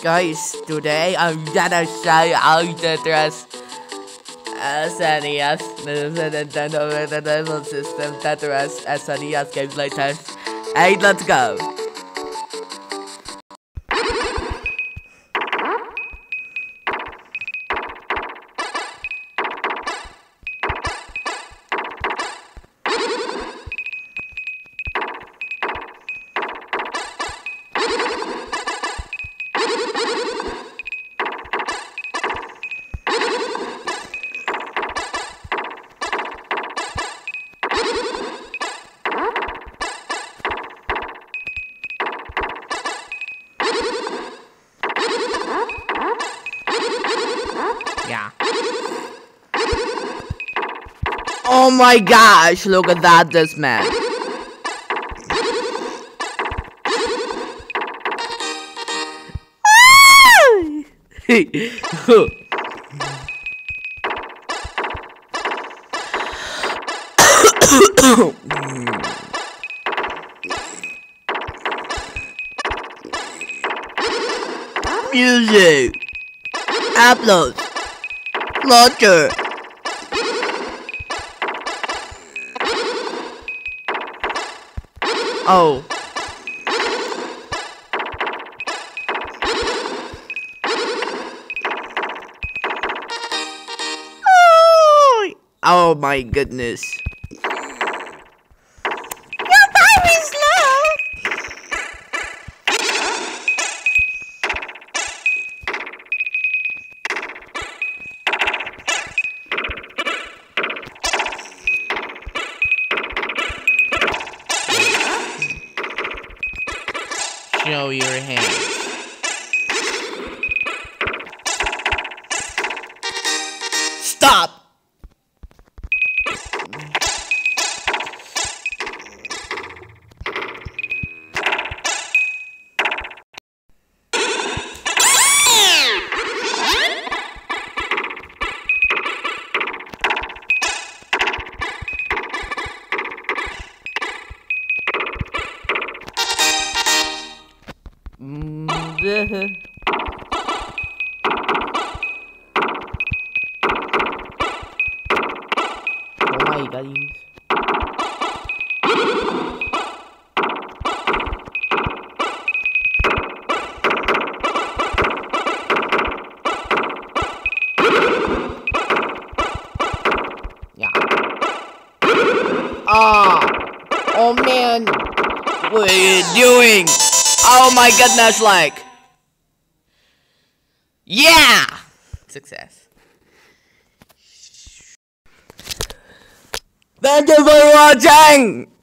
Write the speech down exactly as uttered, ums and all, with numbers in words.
Guys, today I'm gonna show you how Tetris S N E S, this is a Nintendo Entertainment System Tetris S N E S gameplay test. Hey, let's go! Yeah. Oh my gosh, look at that, this man. Music. Upload. Launcher. Oh. Oh my goodness. Your time is low. Show your hand. Stop! Oh my god. Yeah. Ah. Oh man. What are you doing? Oh my goodness, like. Yeah! Success. Thank you for watching!